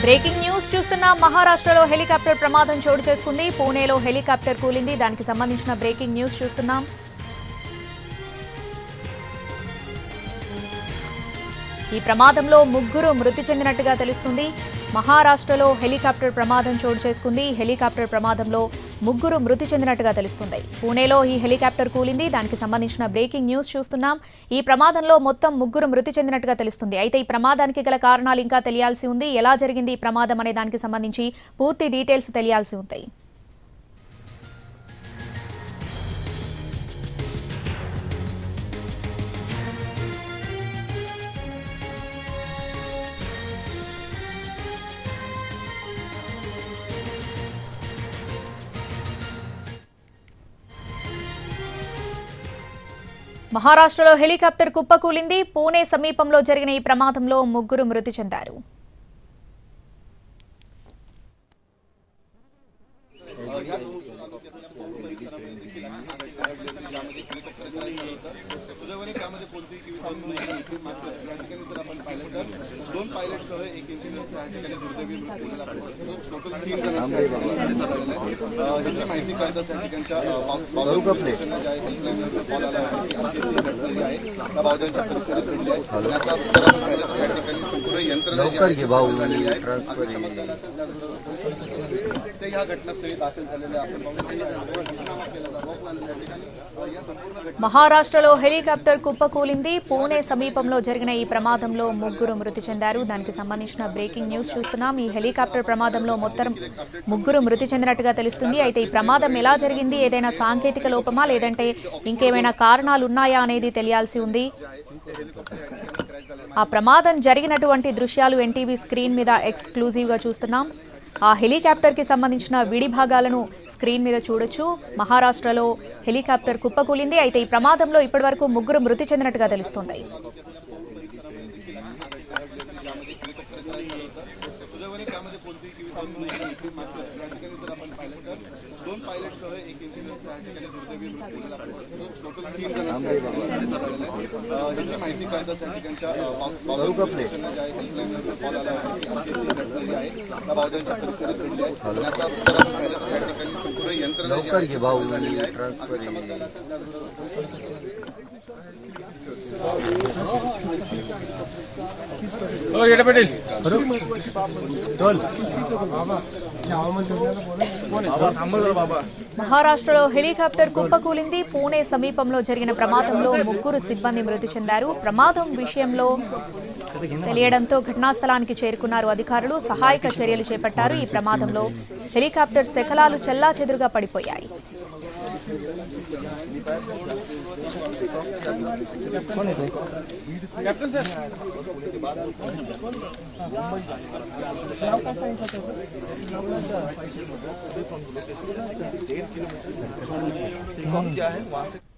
Breaking news చూస్తున్నా మహారాష్ట్రలో helicopter ప్రమాదం చోటు చేసుకుంది. పూణేలో హెలికాప్టర్ కూలింది. దానికి సంబంధించిన బ్రేకింగ్ న్యూస్ చూస్తున్నాం. ఈ ప్రమాదంలో ముగ్గురు మృతి చెందినట్టుగా తెలుస్తుంది. మహారాష్ట్రలో హెలికాప్టర్ ప్రమాదం చోటు చేసుకుంది. హెలికాప్టర్ ప్రమాదంలో ముగ్గురు మృతి చెందినట్టుగా తెలుస్తుంది. పూణేలో ఈ హెలికాప్టర్ కూలింది. దానికి సంబంధించిన బ్రేకింగ్ న్యూస్ చూస్తున్నాం. ఈ ప్రమాదంలో మొత్తం ముగ్గురు మృతి చెందినట్టుగా తెలుస్తుంది. అయితే ఈ ప్రమాదానికి గల కారణాలు ఇంకా తెలియాల్సి ఉంది. ఎలా జరిగింది ఈ ప్రమాదం అనే దానికి సంబంధించి పూర్తి డీటెయిల్స్ తెలియాల్సి ఉంటాయి. మహారాష్ట్రలో హెలికాప్టర్ కుప్పకూలింది. పూణే సమీపంలో జరిగిన ఈ ప్రమాదంలో ముగ్గురు మృతి చెందారు. మహారాష్ట్రలో హెలికాప్టర్ కుప్పకూలింది. పూణే సమీపంలో జరిగిన ఈ ప్రమాదంలో ముగ్గురు మృతి చెందారు. దానికి సంబంధించిన బ్రేకింగ్ న్యూస్ చూస్తున్నాం. ఈ హెలికాప్టర్ ప్రమాదంలో మొత్తం ముగ్గురు మృతి చెందినట్టుగా తెలుస్తుంది. అయితే ఈ ప్రమాదం ఎలా జరిగింది, ఏదైనా సాంకేతిక లోపమా లేదంటే ఇంకేమైనా కారణాలు ఉన్నాయా అనేది తెలియాల్సి ఉంది. ఆ ప్రమాదం జరిగినటువంటి దృశ్యాలు ఎన్టీవీ స్క్రీన్ మీద ఎక్స్క్లూజివ్గా చూస్తున్నాం. ఆ హెలికాప్టర్ కి సంబంధించిన విడి భాగాలను స్క్రీన్ మీద చూడొచ్చు. మహారాష్ట్రలో హెలికాప్టర్ కుప్పకూలింది. అయితే ఈ ప్రమాదంలో ఇప్పటివరకు ముగ్గురు మృతి చెందినట్టుగా తెలుస్తోంది. మహారాష్ట్రలో హెలికాప్టర్ కుప్పకూలింది. పూణే సమీపంలో జరిగిన ప్రమాదంలో ముగ్గురు సిబ్బంది మృతి చెందారు. ప్రమాదం విషయంలో తెలియడంతో ఘటనా స్థలానికి చేరుకున్నారు అధికారులు. సహాయక చర్యలు చేపట్టారు. ఈ ప్రమాదంలో హెలికాప్టర్ శకలాలు చెల్లాచెదురుగా పడిపోయాయి. क्या है वहाँ से